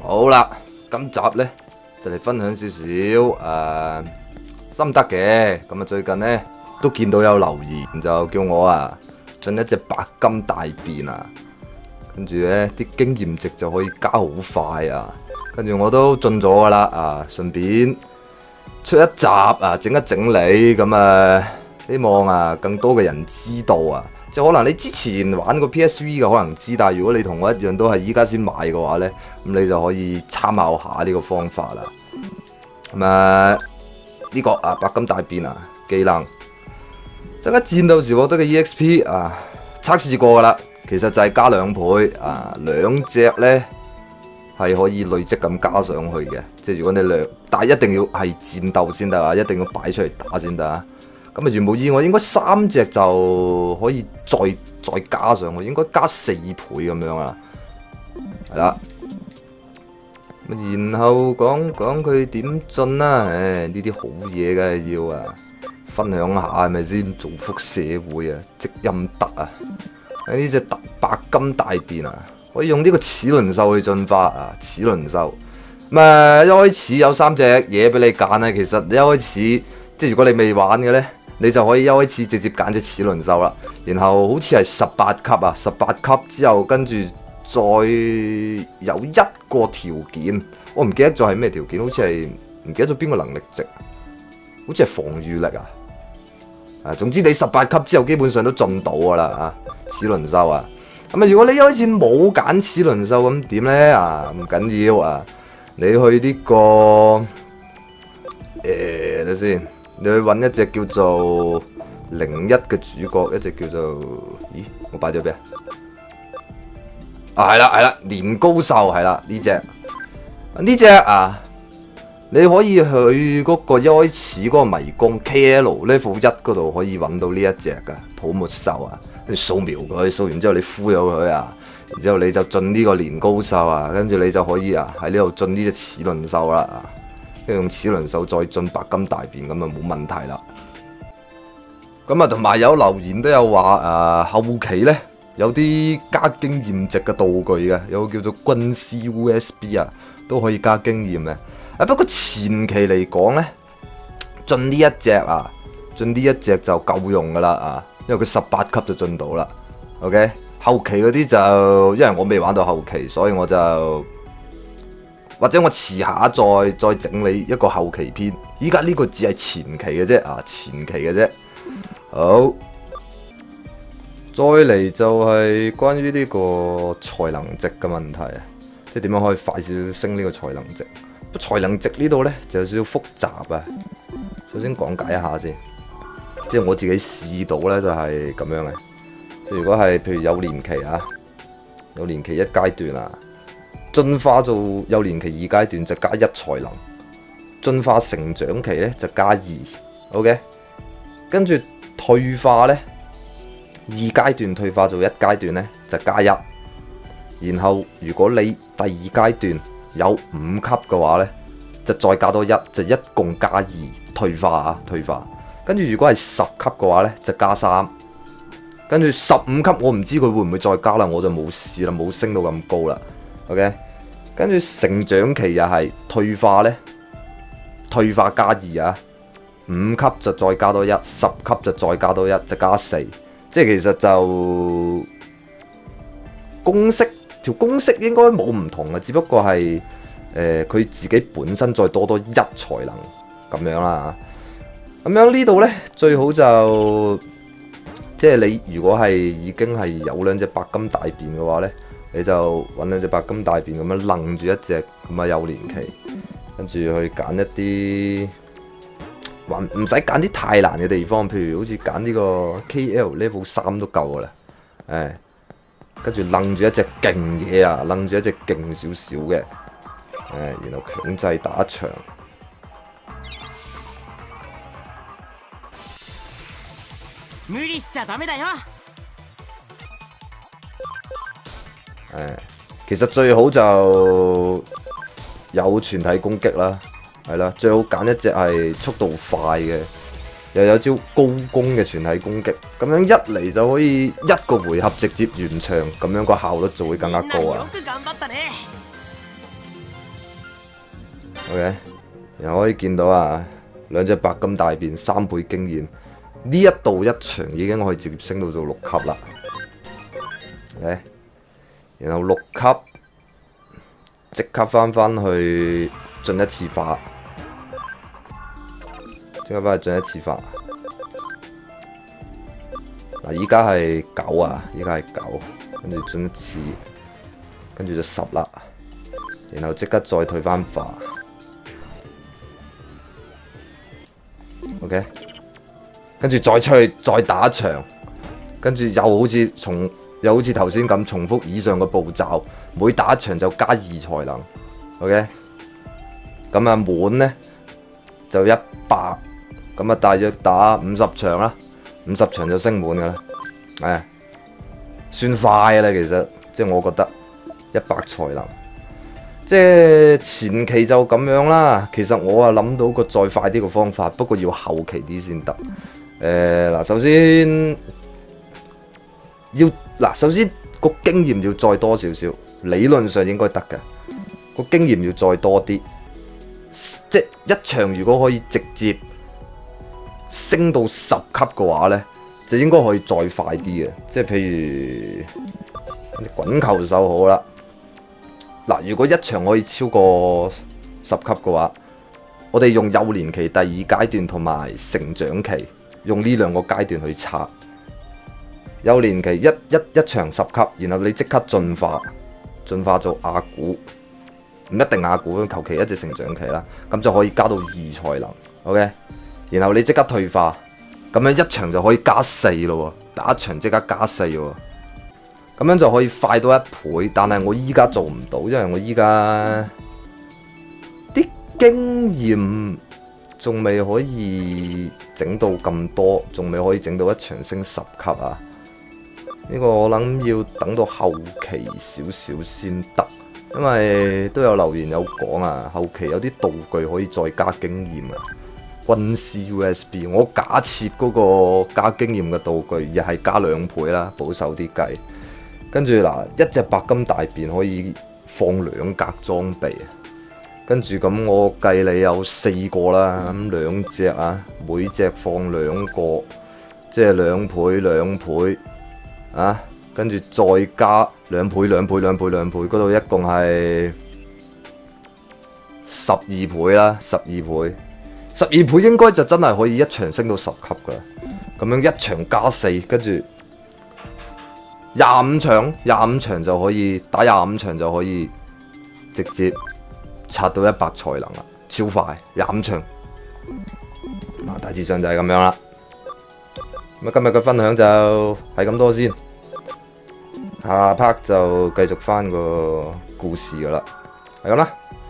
好啦，今集呢就嚟分享少少心得嘅。咁啊最近呢都見到有留言就叫我進一隻白金大變跟住呢啲經驗值就可以加好快跟住我都進咗噶啦順便出一集整一整理咁希望更多嘅人知道即係可能你之前玩過 PSV 嘅可能知，但係如果你同我一樣都係依家先買嘅話呢，咁你就可以參考下呢個方法啦。咁呢個白金大變技能，增加戰鬥時獲得嘅 EXP 測試過噶啦，其實就係加2倍兩隻呢係可以累積咁加上去嘅，即係如果你但係一定要係戰鬥先得一定要擺出嚟打先得咁如無意外應該3隻就可以再加上去，應該加4倍咁樣係啦。然後講講佢點進啦，呢啲好嘢梗係要分享下係咪先？造福社會積陰德呢隻白金大變可以用呢個齒輪獸去進化齒輪獸。咁一開始有3隻嘢俾你揀其實一開始即係如果你未玩嘅呢，你就可以一開始直接揀隻齒輪獸啦。然後好似係18級18級之後跟住再有一個條件，我唔記得咗係咩條件，好似係唔記得咗邊個能力值，好似係防禦力總之你18級之後基本上都進到噶啦齒輪獸咁如果你一開始冇揀齒輪獸咁點呢？唔緊要你去呢個睇先，你去揾一隻叫做01嘅主角，一隻叫做咦我擺咗邊係啦年高獸係啦呢隻你可以去嗰個一開始嗰個迷宮 KL level 1嗰度可以揾到呢一隻泡沫獸跟住掃描佢，掃完之後你敷咗佢然之後你就進呢個年高獸跟住你就可以喺呢度進呢隻齒輪獸啦跟住用齒輪獸再進白金大變咁冇問題啦。咁同埋有留言都有話後期呢有啲加經驗值嘅道具嘅，有個叫做軍師 USB 都可以加經驗嘅。不過前期嚟講呢，進呢一隻就夠用噶啦因為佢18級就進到啦。OK， 後期嗰啲就因為我未玩到後期，所以我就或者我遲下再整理一個後期篇。依家呢個只係前期嘅啫好，再嚟就係關於呢個才能值嘅問題即係點樣可以快少少升呢個才能值。才能值呢度呢就有少少複雜首先講解一下先，即係我自己試到呢就係咁樣嘅。即係如果係譬如幼年期幼年期1階段進化做幼年期2階段就加1才能，進化成長期呢就加2 OK， 跟住退化呢2階段退化做1階段呢就加1，然後如果你第2階段有5級嘅話呢，就再加多1，就一共加2退化退化。跟住如果係10級嘅話呢，就加3。跟住15級我唔知佢會唔會再加啦，我就冇試啦，冇升到咁高啦。OK， 跟住成長期又係退化呢，退化加25級就再加多1，10級就再加多1，就加4。即係其實就條公式應該冇唔同嘅，只不過係佢自己本身再多1才能咁樣啦。咁樣呢度呢，最好就即係你如果係已經係有2隻白金大變嘅話呢，你就揾2隻白金大變咁樣楞住一隻咁幼年期，跟住去揀一啲唔使揀啲太難嘅地方，譬如好似揀呢個 KL level 3都夠噶啦，跟住楞住一隻勁嘢楞住一隻勁少少嘅，然後強制打一場。 無理しちゃダメだよ。 其實最好就有全體攻擊啦，係啦，最好揀一隻係速度快嘅，又有招高攻嘅全體攻擊，咁樣一嚟就可以1個回合直接完場，咁樣個效率就會更加高 OK， 然後可以見到啊，兩隻白金大便3倍經驗，呢一度一場已經可以直接升到做6級啦。OK， 然後6級即刻翻去進一次化，即刻翻去進一次化。嗱，依家係9啊，依家係9，跟住進一次，跟住就10啦，然後即刻再退翻化。OK， 跟住再出去再打一場，跟住又好似頭先咁重複以上嘅步驟，每打一場就加2才能。OK， 咁啊滿呢就100，咁啊大約打50場啦，50場就升滿噶啦，算快啦其實，即係我覺得100才能。即係前期就咁樣啦，其實我啊諗到個再快啲嘅方法，不過要後期啲先得。嗱，首先個經驗要再多少少，理論上應該得嘅。個經驗要再多啲，即係一場如果可以直接升到10級嘅話呢，就應該可以再快啲嘅。即係譬如滾球手好啦。嗱，如果一場可以超過10級嘅話，我哋用幼年期第2階段同埋成長期，用呢2個階段去測。幼年期一場10級，然後你即刻進化做亞古，唔一定亞古，求其一隻成長期啦，咁就可以加到2才能 ，OK。然後你即刻退化，咁樣一場就可以加4咯喎，打一場即刻加4喎。咁樣就可以快到1倍，但係我依家做唔到，因為我依家啲經驗仲未可以整到咁多，仲未可以整到一場升10級啊！呢個我諗要等到後期少少先得，因為都有留言有講啊，後期有啲道具可以再加經驗啊。軍師 USB， 我假設嗰個加經驗嘅道具亦係加2倍啦，保守啲計。跟住嗱，一隻白金大便可以放2格裝備，跟住咁我計你有4個啦，咁2隻啊，每隻放2個，即係2倍2倍啊，跟住再加2倍2倍2倍2倍，嗰度一共係12倍啦，12倍，12倍應該就真係可以一場升到10級噶啦，咁樣一場加4，跟住。25場就可以打25場就可以直接刷到100才能啦，超快25場。大致上就係咁樣啦。咁今日嘅分享就係咁多先，下 part 就繼續翻個故事噶啦，係咁啦。